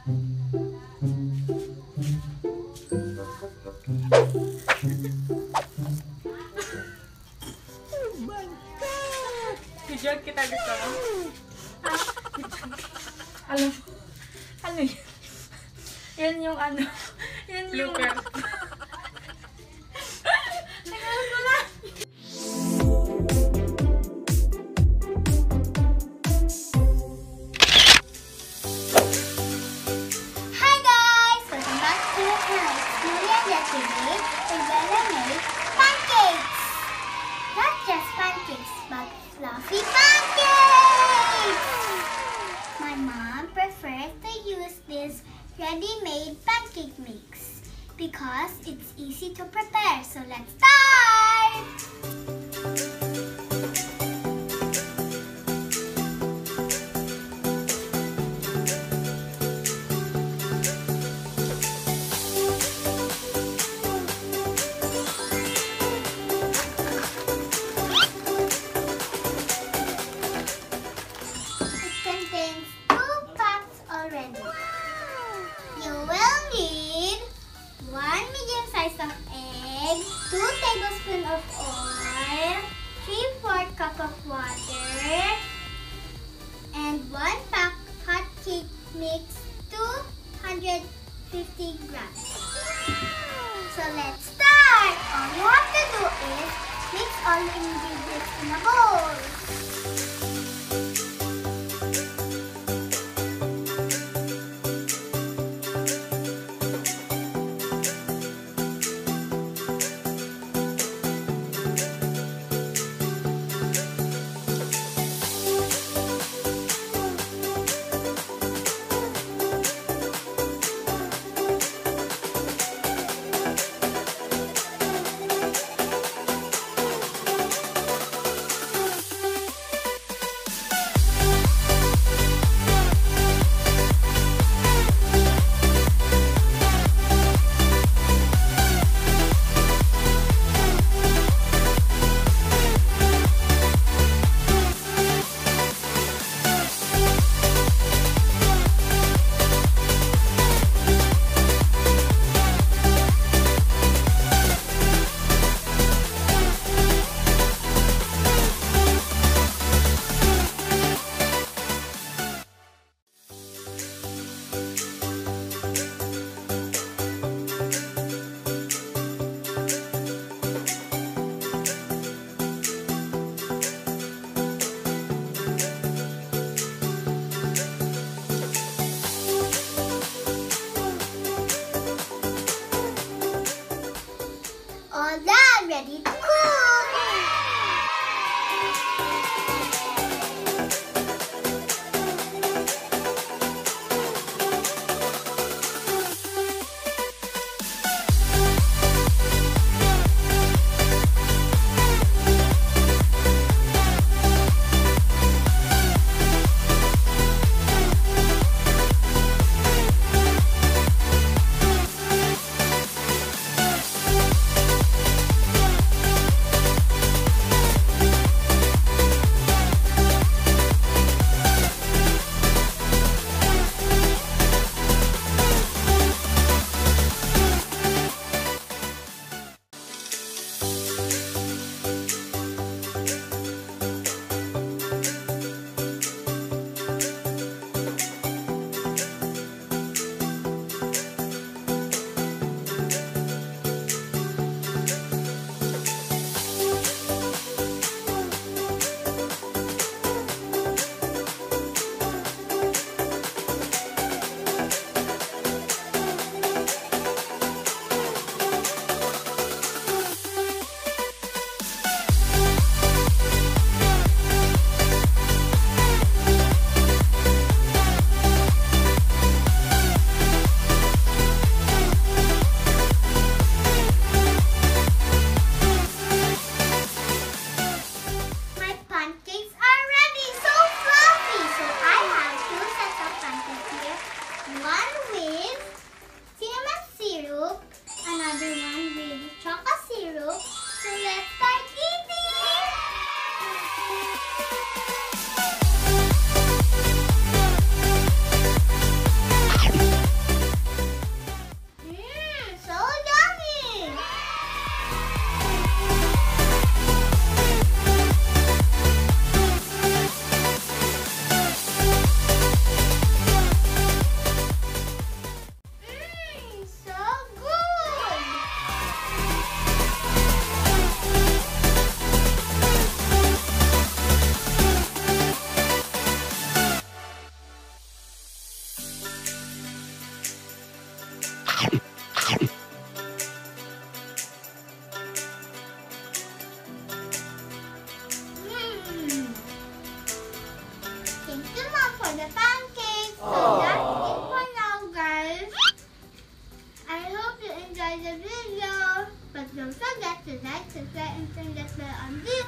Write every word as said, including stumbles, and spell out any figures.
Video kita gitu. Ano? Ano yun? Yan yung ano. Yan yung... Blooper. Hi guys! Welcome back to the channel. Julia and yesterday we're gonna make pancakes! Not just pancakes, but fluffy pancakes! My mom prefers to use this ready-made pancake mix because it's easy to prepare. So let's start! You will need one medium size of egg, two tablespoons of oil, three fourths cup of water, and one pack hot cake mix, two hundred fifty grams. So let's start. All you have to do is mix all the ingredients in a bowl. All done, ready to cook! You Mm. Thank you, Mom, for the pancakes. So that's it for now, guys. I hope you enjoyed the video. But don't forget to like, subscribe, and turn that bell on.